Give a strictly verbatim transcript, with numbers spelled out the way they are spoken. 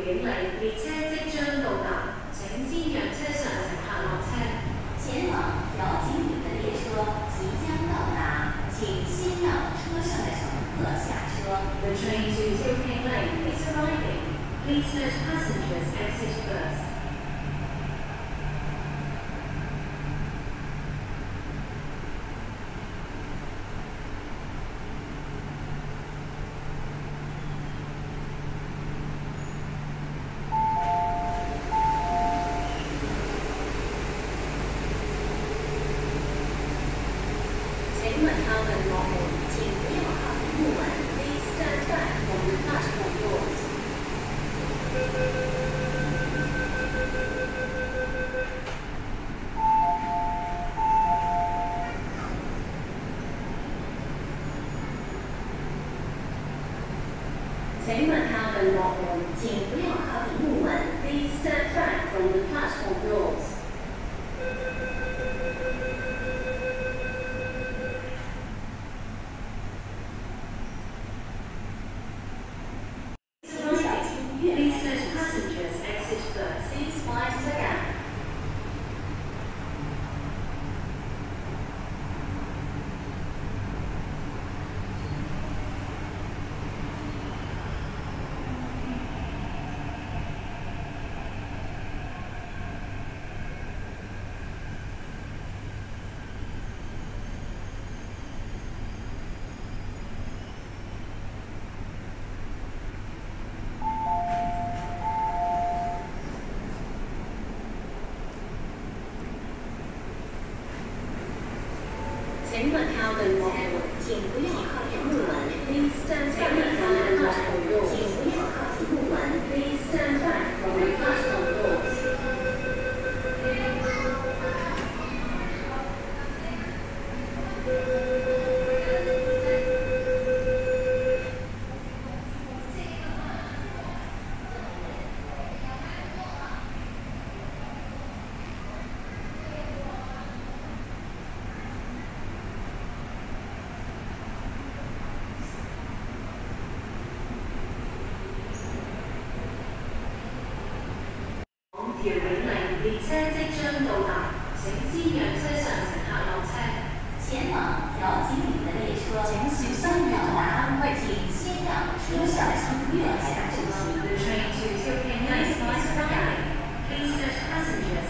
永利列車即將到達，請先讓車上乘客落車。 前往姚景岭的列車即將到達，請先讓車上的乘客下車。 The train to Tokyo Lane is arriving. Please let passengers exit first. 请问他们落門，請不要靠近木門。Please stand back from the platform doors. 請問他們落門，請不要靠近木門。Please stand back from the platform doors. 请小心月 Please let passengers exit first. Please mind the gap. 请问他们落門，請不要靠近木門。Please stand back from the platform doors. 請不要靠近木門。Please stand back from the platform doors. 條永利列車即將到達，請先讓車上乘客落車。 前往姚景岭的列車請小心到達，請先讓車上乘客下車。 The train to Tokyo Lane is arriving. Please let passengers